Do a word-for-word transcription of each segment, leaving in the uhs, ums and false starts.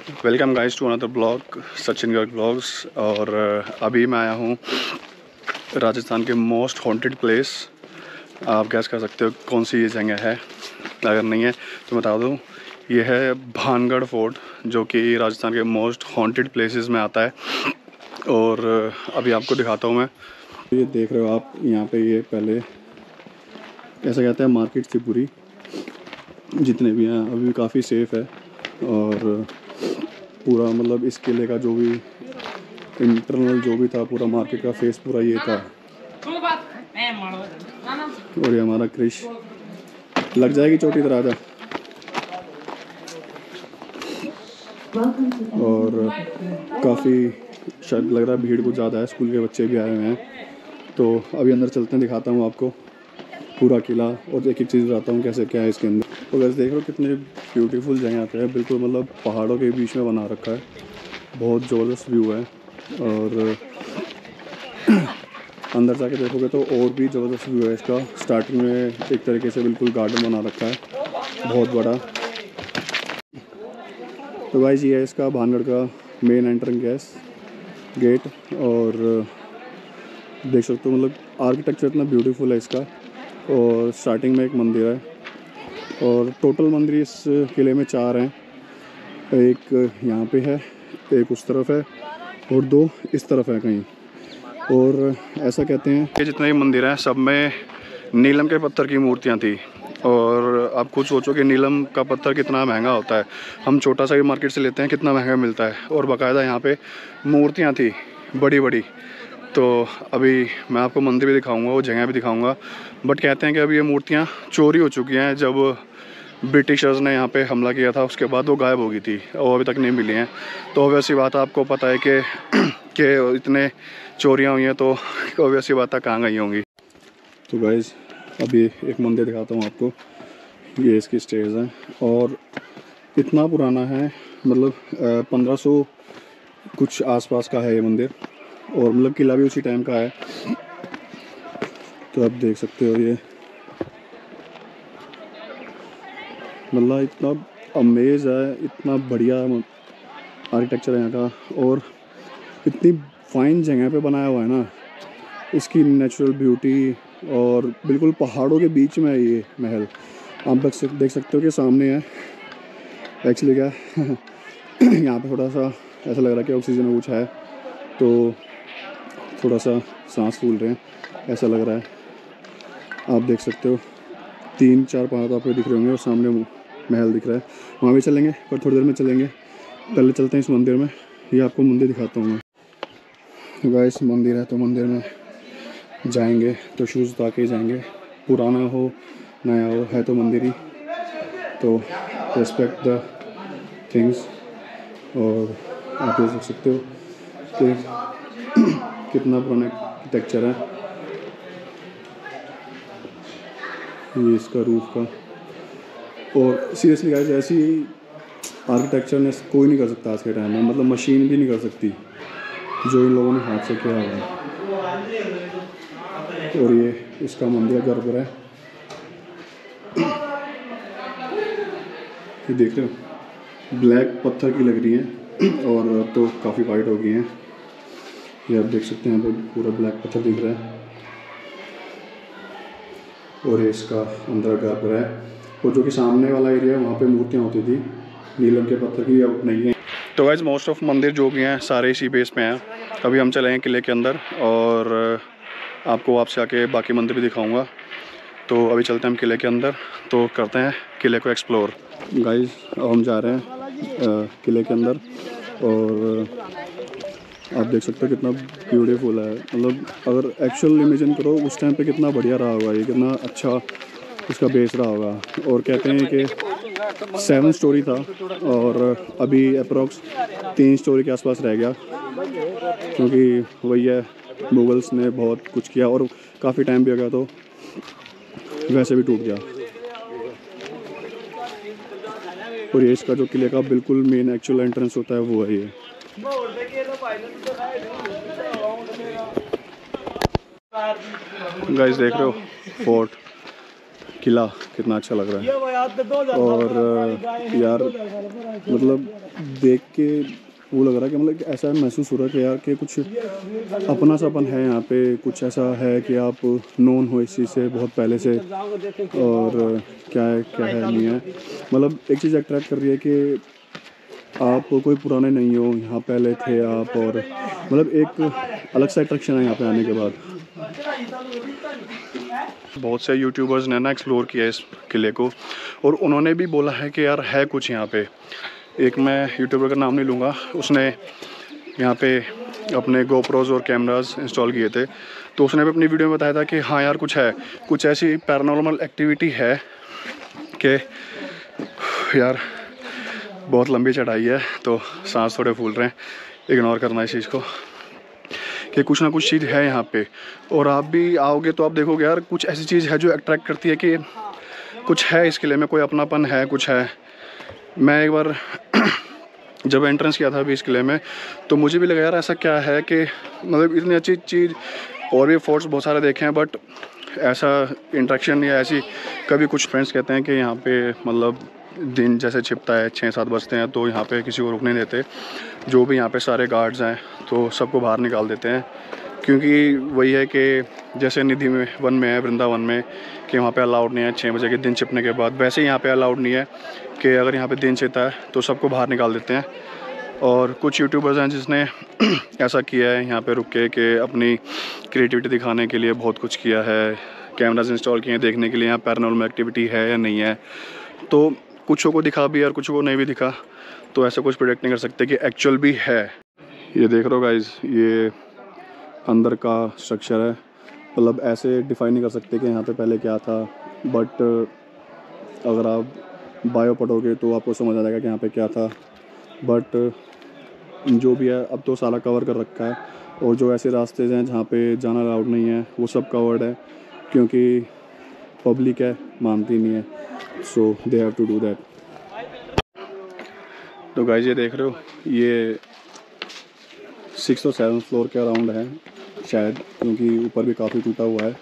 Welcome guys to another vlog Sachin Garg vlogs. और अभी मैं आया हूँ राजस्थान के मोस्ट हॉन्टेड प्लेस। आप गैस कर सकते हो कौन सी ये जगह है, अगर नहीं है तो बता दूँ। ये है भानगढ़ फोर्ट, जो कि राजस्थान के मोस्ट हॉन्टेड प्लेसेस में आता है। और अभी आपको दिखाता हूँ मैं। ये देख रहे हो आप, यहाँ पे ये पहले ऐसा कहते हैं मार्केट थी पूरी, जितने भी हैं अभी काफ़ी सेफ़ है। और पूरा मतलब इस किले का जो भी इंटरनल जो भी था, पूरा मार्केट का फेस पूरा ये था। और ये हमारा क्रिश लग जाएगी चोटी तरह जा। और काफ़ी शायद लग रहा है भीड़ कुछ ज़्यादा है, स्कूल के बच्चे भी आए हुए हैं। तो अभी अंदर चलते हैं, दिखाता हूँ आपको पूरा किला और एक एक चीज़ बताता हूँ कैसे क्या है इसके अंदर। तो वैसे देख लो कितने ब्यूटीफुल जगह पे है, बिल्कुल मतलब पहाड़ों के बीच में बना रखा है। बहुत ज़बरदस्त व्यू है। और अंदर जाके देखोगे तो और भी ज़बरदस्त व्यू है इसका। स्टार्टिंग में एक तरीके से बिल्कुल गार्डन बना रखा है बहुत बड़ा। तो गाइस ये है इसका भानगढ़ का मेन एंट्रेंस गैस गेट। और देख सकते हो मतलब आर्किटेक्चर इतना ब्यूटीफुल है इसका। और स्टार्टिंग में एक मंदिर है, और टोटल मंदिर इस किले में चार हैं। एक यहाँ पे है, एक उस तरफ है, और दो इस तरफ है कहीं। और ऐसा कहते हैं कि जितने भी मंदिर हैं सब में नीलम के पत्थर की मूर्तियाँ थी। और आप खुद सोचो कि नीलम का पत्थर कितना महंगा होता है। हम छोटा सा भी मार्केट से लेते हैं, कितना महंगा मिलता है। और बाकायदा यहाँ पे मूर्तियाँ थी बड़ी बड़ी। तो अभी मैं आपको मंदिर भी दिखाऊंगा, वो जगह भी दिखाऊंगा। बट कहते हैं कि अभी ये मूर्तियाँ चोरी हो चुकी हैं। जब ब्रिटिशर्स ने यहाँ पे हमला किया था उसके बाद वो गायब हो गई थी और अभी तक नहीं मिली हैं। तो वैसी बात आपको पता है कि कि इतने चोरियाँ हुई हैं, तो वैसी बात कहाँ गई होंगी। तो गाइस अभी एक मंदिर दिखाता हूँ आपको। ये इसकी स्टेज है और इतना पुराना है, मतलब पंद्रह सौ कुछ आसपास का है ये मंदिर। और मतलब किला भी उसी टाइम का है। तो आप देख सकते हो ये मतलब इतना अमेज है, इतना बढ़िया आर्किटेक्चर है यहाँ का। और इतनी फाइन जगह पे बनाया हुआ है ना, इसकी नेचुरल ब्यूटी। और बिल्कुल पहाड़ों के बीच में है ये महल। आप देख सकते हो कि सामने है एक्चुअली क्या यहाँ पे थोड़ा सा ऐसा लग रहा है कि ऑक्सीजन कुछ है, तो थोड़ा सा सांस फूल रहे हैं ऐसा लग रहा है। आप देख सकते हो तीन चार पहाड़ आपको दिख रहे होंगे, और सामने महल दिख रहा है। वहाँ भी चलेंगे पर थोड़ी देर में चलेंगे। पहले चलते हैं इस मंदिर में, ये आपको मंदिर दिखाता हूँ मैं। गाइस मंदिर है, तो मंदिर में जाएंगे तो शूज़ उतार के जाएंगे। पुराना हो नया हो, है तो मंदिर ही, तो रेस्पेक्ट द थिंग्स। और आप देख सकते हो कि कितना पुराना आर्किटेक्चर है ये इसका रूफ का। और सीरियसली गाइस ऐसी आर्किटेक्चर ने कोई नहीं कर सकता आज के टाइम में, मतलब मशीन भी नहीं कर सकती जो इन लोगों ने हाथ से किया हुआ है। और ये इसका मंदिर गर्भगृह है, ये देख रहे हो ब्लैक पत्थर की लग रही है, और अब तो काफ़ी वाइट हो गई हैं। ये आप देख सकते हैं यहाँ पे पूरा ब्लैक पत्थर दिख रहा है। और ये इसका अंदर गर्भगृह है। और जो कि सामने वाला एरिया है वहाँ पे मूर्तियाँ होती थी नीलम के पत्थर की, अब नहीं है। तो गाइस मोस्ट ऑफ मंदिर जो भी हैं सारे इसी बेस में हैं। अभी हम चलेंगे किले के अंदर और आपको वापस आके बाकी मंदिर भी दिखाऊंगा। तो अभी चलते हैं हम किले के अंदर, तो करते हैं किले को एक्सप्लोर। गाइस अब हम जा रहे हैं किले के अंदर। और आप देख सकते हो कितना ब्यूटीफुल है। मतलब अगर एक्चुअल इमेजिन करो उस टाइम पे कितना बढ़िया रहा होगा ये, कितना अच्छा इसका बेस रहा होगा। और कहते हैं कि सेवन स्टोरी था और अभी अप्रोक्स तीन स्टोरी के आसपास रह गया, क्योंकि वही है मुगल्स ने बहुत कुछ किया और काफ़ी टाइम भी हो गया, तो वैसे भी टूट गया। और ये इसका जो किले का बिल्कुल मेन एक्चुअल एंट्रेंस होता है वो है ये। गाइस देख रहे हो फोर्ट किला कितना अच्छा लग रहा है। और यार मतलब देख के वो लग रहा है कि मतलब ऐसा महसूस हो रहा है कि यार कि कुछ अपना सापन है यहाँ पे, कुछ ऐसा है कि आप नोन हो इस चीज़ से बहुत पहले से। और क्या है क्या है नहीं है, मतलब एक चीज़ अट्रैक्ट कर रही है कि आप कोई पुराने नहीं हो, यहाँ पहले थे आप, और मतलब एक अलग सा अट्रैक्शन है यहाँ पे आने के बाद। बहुत से यूट्यूबर्स ने ना एक्सप्लोर किया इस किले को, और उन्होंने भी बोला है कि यार है कुछ यहाँ पे। एक मैं यूट्यूबर का नाम नहीं लूँगा, उसने यहाँ पे अपने गोप्रोज और कैमरास इंस्टॉल किए थे, तो उसने भी अपनी वीडियो में बताया था कि हाँ यार कुछ है, कुछ ऐसी पैरानॉर्मल एक्टिविटी है कि यार बहुत लंबी चढ़ाई है तो सांस थोड़े फूल रहे हैं, इग्नोर करना इस चीज़ को कि कुछ ना कुछ चीज़ है यहाँ पे। और आप भी आओगे तो आप देखोगे यार कुछ ऐसी चीज़ है जो अट्रैक्ट करती है कि कुछ है इस किले में, कोई अपनापन है, कुछ है। मैं एक बार जब एंट्रेंस किया था अभी इस किले में, तो मुझे भी लगा यार ऐसा क्या है कि मतलब इतनी अच्छी चीज़, और भी फोर्ट्स बहुत सारे देखे हैं बट ऐसा इंट्रैक्शन या ऐसी कभी। कुछ फ्रेंड्स कहते हैं कि यहाँ पे मतलब दिन जैसे छिपता है, छः सात बजते हैं तो यहाँ पे किसी को रुकने नहीं देते, जो भी यहाँ पे सारे गार्ड्स हैं तो सबको बाहर निकाल देते हैं, क्योंकि वही है कि जैसे निधि में वन में है, वृंदावन में, कि वहाँ पे अलाउड नहीं है छः बजे के दिन छिपने के बाद, वैसे यहाँ पे अलाउड नहीं है कि अगर यहाँ पे दिन छिपता है तो सबको बाहर निकाल देते हैं। और कुछ यूट्यूबर्स हैं जिसने ऐसा किया है यहाँ पे रुक के कि अपनी क्रिएटिविटी दिखाने के लिए बहुत कुछ किया है, कैमराज इंस्टॉल किए हैं देखने के लिए यहाँ पैरानॉर्मल एक्टिविटी है या नहीं है। तो कुछों को दिखा भी और कुछ को नहीं भी दिखा, तो ऐसा कुछ प्रेडिक्ट नहीं कर सकते कि एक्चुअल भी है। ये देख रहे हो गाइज, ये अंदर का स्ट्रक्चर है, मतलब ऐसे डिफाइन नहीं कर सकते कि यहाँ पे पहले क्या था, बट अगर आप बायो पढ़ोगे तो आपको समझ आ जाएगा कि यहाँ पे क्या था। बट जो भी है अब तो सारा कवर कर रखा है, और जो ऐसे रास्ते हैं जहाँ पे जाना अलाउड नहीं है वो सब कवर्ड है, क्योंकि पब्लिक है मानती नहीं है, so they have to do that. तो गाइस ये देख रहे हो, ये सिक्स और सेवन फ्लोर के अराउंड है शायद, क्योंकि ऊपर भी काफ़ी टूटा हुआ है।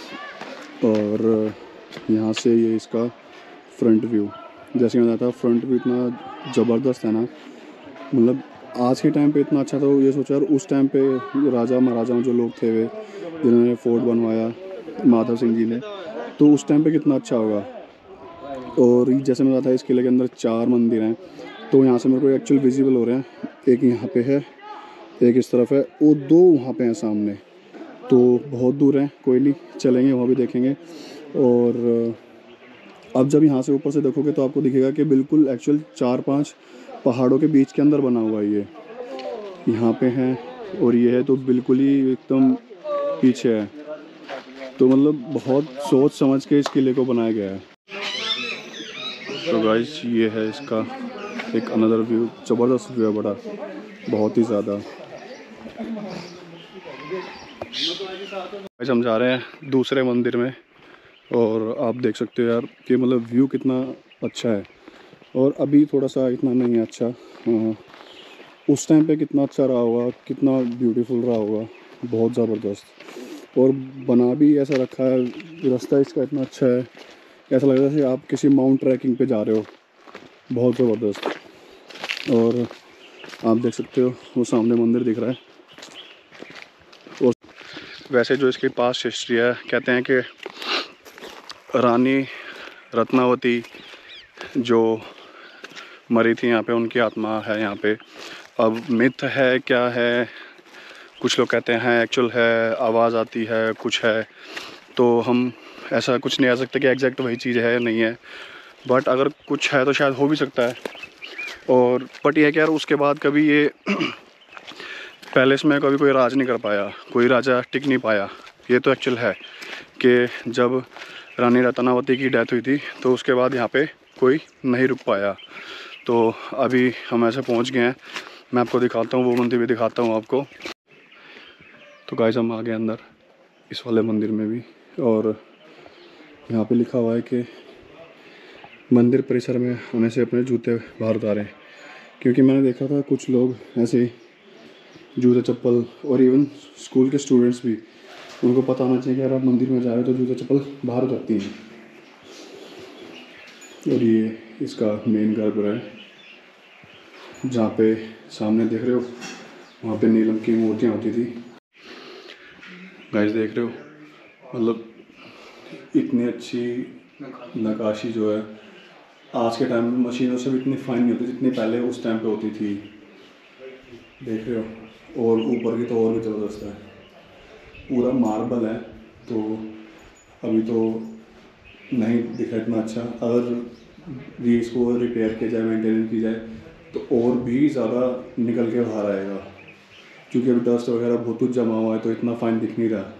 और यहाँ से ये इसका फ्रंट व्यू, जैसे मैं बताया था, फ्रंट व्यू इतना ज़बरदस्त है ना, मतलब आज के टाइम पे इतना अच्छा था। ये सोचा यार उस टाइम पे राजा महाराजाओं जो लोग थे वे जिन्होंने फोर्ट बनवाया, माधव सिंह जी ने, तो उस टाइम पे कितना अच्छा होगा। और जैसे मैं बताया इस किले के अंदर चार मंदिर हैं, तो यहाँ से मेरे को एक्चुअल विजिबल हो रहे हैं, एक यहाँ पे है, एक इस तरफ है, और दो वहाँ पे हैं सामने, तो बहुत दूर हैं, कोई नहीं चलेंगे वहाँ भी देखेंगे। और अब जब यहाँ से ऊपर से देखोगे तो आपको दिखेगा कि बिल्कुल एक्चुअल चार पांच पहाड़ों के बीच के अंदर बना हुआ है ये, यहाँ पे हैं और ये है तो बिल्कुल ही एकदम पीछे है। तो मतलब बहुत सोच समझ के इस किले को बनाया गया है। तो गाइस ये है इसका एक अनदर व्यू, ज़बरदस्त व्यू है, बड़ा बहुत ही ज़्यादा। गाइस हम जा रहे हैं दूसरे मंदिर में, और आप देख सकते हो यार कि मतलब व्यू कितना अच्छा है, और अभी थोड़ा सा इतना नहीं है अच्छा, हाँ, उस टाइम पे कितना अच्छा रहा होगा, कितना ब्यूटीफुल रहा होगा, बहुत ज़बरदस्त। और बना भी ऐसा रखा है, रास्ता इसका इतना अच्छा है, ऐसा लग रहा है जैसे आप किसी माउंट ट्रैकिंग पे जा रहे हो, बहुत ज़बरदस्त। और आप देख सकते हो वो सामने मंदिर दिख रहा है। और वैसे जो इसकी पास्ट हिस्ट्री है, कहते हैं कि रानी रत्नावती जो मरी थी यहाँ पे, उनकी आत्मा है यहाँ पे। अब मिथ है क्या है, कुछ लोग कहते हैं एक्चुअल है, आवाज़ आती है, कुछ है, तो हम ऐसा कुछ नहीं आ सकते कि एग्जैक्ट वही चीज़ है या नहीं है, बट अगर कुछ है तो शायद हो भी सकता है। और बट ये क्या यार उसके बाद कभी ये पैलेस में कभी कोई राज नहीं कर पाया, कोई राजा टिक नहीं पाया। ये तो एक्चुअल है कि जब रानी रत्नावती की डेथ हुई थी तो उसके बाद यहाँ पे कोई नहीं रुक पाया। तो अभी हम ऐसे पहुँच गए हैं, मैं आपको दिखाता हूँ, वो मंदिर भी दिखाता हूँ आपको। तो गाइस हम आ गए अंदर इस वाले मंदिर में भी, और यहाँ पे लिखा हुआ है कि मंदिर परिसर में आने से अपने जूते बाहर उतारें, क्योंकि मैंने देखा था कुछ लोग ऐसे जूते चप्पल, और इवन स्कूल के स्टूडेंट्स भी, उनको पता होना चाहिए कि अगर आप मंदिर में जा रहे हो तो जूते चप्पल बाहर उतारती हैं। और ये इसका मेन गर्भगृह है, जहाँ पे सामने देख रहे हो वहाँ पे नीलम की मूर्तियाँ होती थी। गाइस देख रहे हो, मतलब इतनी अच्छी नक्काशी जो है आज के टाइम में मशीनों से भी इतनी फाइन नहीं होती जितनी पहले उस टाइम पे होती थी। देख रहे हो, और ऊपर की तो और भी ज़बरदस्त है, पूरा मार्बल है। तो अभी तो नहीं दिखा इतना अच्छा, अगर ये इसको रिपेयर किया जाए, मेंटेनेंस की जाए तो और भी ज़्यादा निकल के बाहर आएगा, क्योंकि अभी डस्ट वगैरह बहुत कुछ जमा हुआ है तो इतना फाइन दिख नहीं रहा।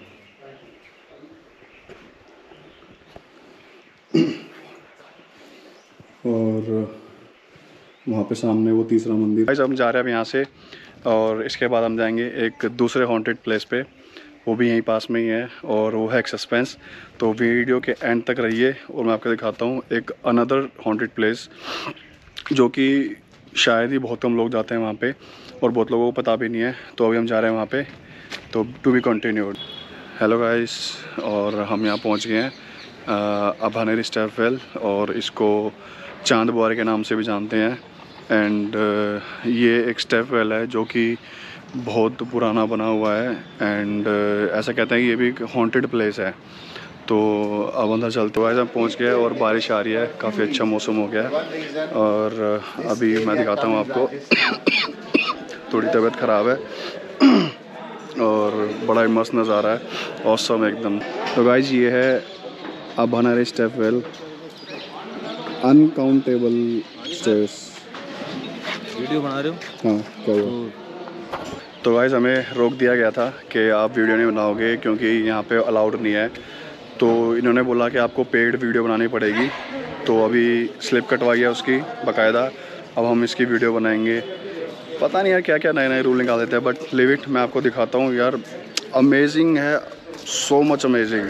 और वहाँ पे सामने वो तीसरा मंदिर। गाइस हम जा रहे हैं अब यहाँ से, और इसके बाद हम जाएंगे एक दूसरे हॉन्टेड प्लेस पे, वो भी यहीं पास में ही है, और वो है एक सस्पेंस। तो वीडियो के एंड तक रहिए और मैं आपको दिखाता हूँ एक अनदर हॉन्टेड प्लेस, जो कि शायद ही बहुत कम लोग जाते हैं वहाँ पे और बहुत लोगों को पता भी नहीं है। तो अभी हम जा रहे हैं वहाँ पे, तो to be continued. Hello guys, और हम यहाँ पहुँच गए हैं अभानेरी स्टेप वेल, और इसको चांद बुआरे के नाम से भी जानते हैं। एंड uh, ये एक स्टेप वेल है जो कि बहुत पुराना बना हुआ है, एंड uh, ऐसा कहते हैं कि ये भी एक हॉन्टेड प्लेस है। तो अब अंदर चलते हुए हम पहुंच गए और बारिश आ रही है, काफ़ी अच्छा मौसम हो गया है। और uh, अभी मैं दिखाता हूँ आपको थोड़ी तबीयत ख़राब है और बड़ा ही मस्त नज़ारा है, औसम एकदम। तो गाइज ये है Abhaneri step well, uncountable stairs. Video बना रहे हो? हाँ क्या हुआ? तो गाइस हमें रोक दिया गया था कि आप वीडियो नहीं बनाओगे क्योंकि यहाँ पे अलाउड नहीं है। तो इन्होंने बोला कि आपको पेड वीडियो बनानी पड़ेगी। तो अभी स्लिप कटवाई है उसकी बाकायदा, अब हम इसकी वीडियो बनाएंगे। पता नहीं यार क्या क्या नए नए रूल निकाल देते हैं, बट लिव इट। मैं आपको दिखाता हूँ यार, अमेजिंग है, सो मच अमेजिंग।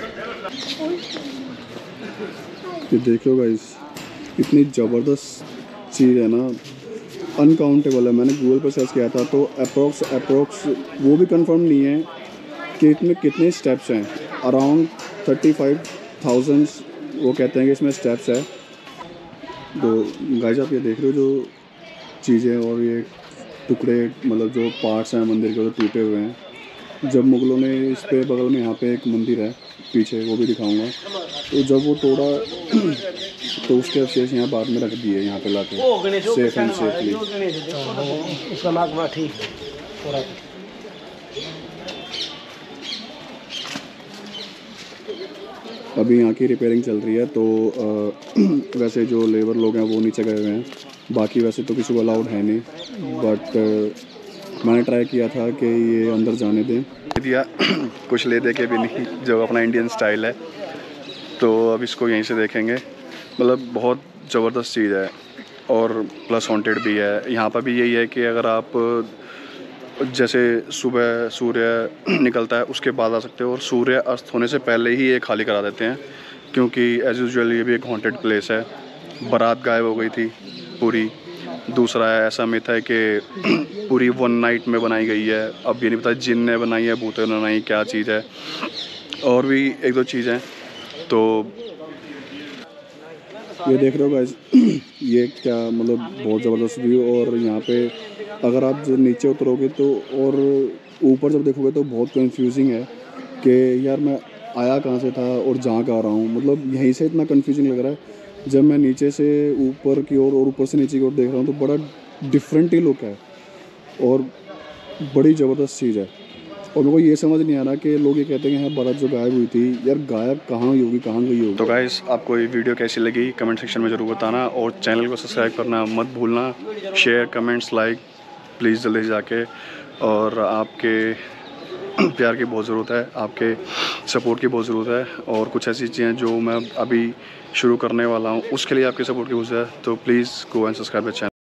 ये देखो गाइस, इतनी ज़बरदस्त चीज़ है ना, अनकाउंटेबल है। मैंने गूगल पर सर्च किया था तो अप्रोक्स अप्रोक्स वो भी कंफर्म नहीं है कि इसमें कितने स्टेप्स हैं। अराउंड थर्टी फाइव थाउजेंड वो कहते हैं कि इसमें स्टेप्स है। तो गाइस आप ये देख रहे हो जो चीज़ें और ये टुकड़े, मतलब जो पार्ट्स हैं मंदिर के, वो टूटे हुए हैं। जब मुगलों ने इस पे बगल में यहाँ पे एक मंदिर है पीछे, वो भी दिखाऊंगा। तो जब वो तोड़ा तो उसके अवशेष यहाँ बाद में रख दिए, यहाँ पे लाके सेफ एंड सेफली। अभी यहाँ की रिपेयरिंग चल रही है, तो आ, वैसे जो लेबर लोग हैं वो नीचे गए हुए हैं, बाकी वैसे तो किसी को अलाउड है नहीं। बट मैंने ट्राई किया था कि ये अंदर जाने दें, दिया कुछ ले दे के भी नहीं, जो अपना इंडियन स्टाइल है। तो अब इसको यहीं से देखेंगे, मतलब बहुत ज़बरदस्त चीज़ है और प्लस हॉन्टेड भी है। यहाँ पर भी यही है कि अगर आप जैसे सुबह सूर्य निकलता है उसके बाद आ सकते हो, और सूर्य अस्त होने से पहले ही ये खाली करा देते हैं, क्योंकि एज यूजुअल ये भी एक हॉन्टेड प्लेस है। बारात गायब हो गई थी पूरी। दूसरा ऐसा मिथ है कि पूरी वन नाइट में बनाई गई है। अब ये नहीं पता जिन ने बनाई है, भूतों ने बनाई, क्या चीज़ है। और भी एक दो चीज़ें। तो ये देख रहे हो गाइस, ये क्या मतलब बहुत ज़बरदस्त व्यू। और यहाँ पे अगर आप जो नीचे उतरोगे तो, और ऊपर जब देखोगे तो बहुत कंफ्यूजिंग है कि यार मैं आया कहाँ से था और जहाँ कहाँ रहा हूँ। मतलब यहीं से इतना कंफ्यूजिंग लग रहा है। जब मैं नीचे से ऊपर की ओर और ऊपर से नीचे की ओर देख रहा हूँ तो बड़ा डिफरेंट ही लुक है और बड़ी ज़बरदस्त चीज़ है। और मेरे को ये समझ नहीं आ रहा कि लोग ये कहते हैं कि हाँ बारात जो गायब हुई थी, यार गायब कहाँ हुई होगी, कहाँ गई होगी। तो गाइस आपको ये वीडियो कैसी लगी कमेंट सेक्शन में ज़रूर बताना, और चैनल को सब्सक्राइब करना मत भूलना। शेयर, कमेंट्स, लाइक प्लीज़ जल्दी से जाके। और आपके प्यार की बहुत ज़रूरत है, आपके सपोर्ट की बहुत ज़रूरत है, और कुछ ऐसी चीज़ें जो मैं अभी शुरू करने वाला हूँ उसके लिए आपके सपोर्ट की ज़रूरत है। तो please go and subscribe the channel.